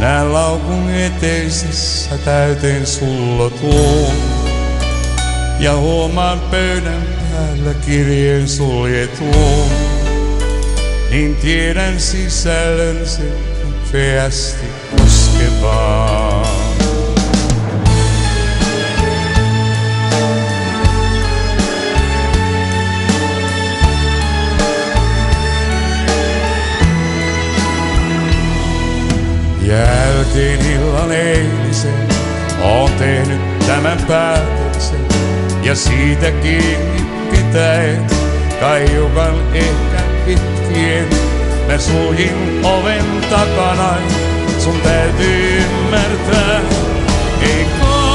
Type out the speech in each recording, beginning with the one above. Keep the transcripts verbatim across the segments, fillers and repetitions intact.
Näen laukun eteisessä täyteen sullot luon. Ja huomaan pöydän päällä kirjeen suljetun. Niin tiedän sisällön sen kipeästi koskevaan. Jälkeen illan eilisen oon tehnyt tämän päätöksen. Ja siitä kiinni pitäen, kaiukan ehkä itkien, mä suljin oven takana, sun täytyy ymmärtää. Ei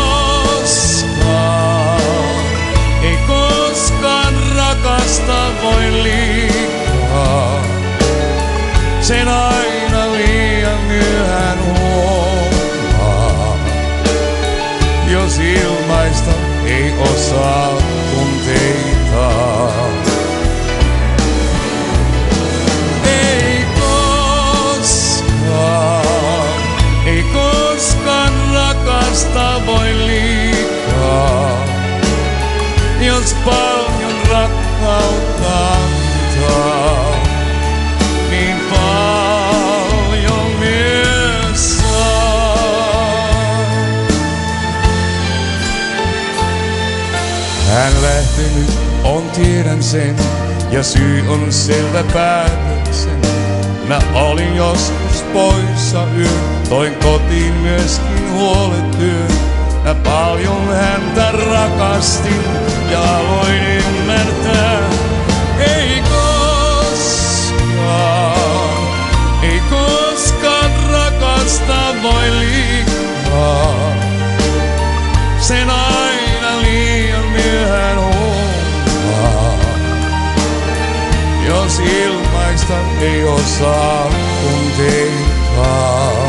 koskaan, ei koskaan rakasta voi liikaa. Sen aina liian myöhään huomaa, jos ilmaista ei osaa tunteita. Ei koskaan, ei koskaan rakasta voi liikaa, jos paljon rakkautta antaa, niin paljon myös saa. Hän lähtenyt, on tiedän sen, ja syy on selvä päätöksen. Mä olin joskus poissa yön, toin kotiin myöskin huoletyön. Mä paljon häntä rakastin ja aloin ymmärtää. Ei koskaan, ei koskaan rakasta voi liikaa. Sen aina liian myöhään huomaa, jos ilmaista ei osaa tunteita.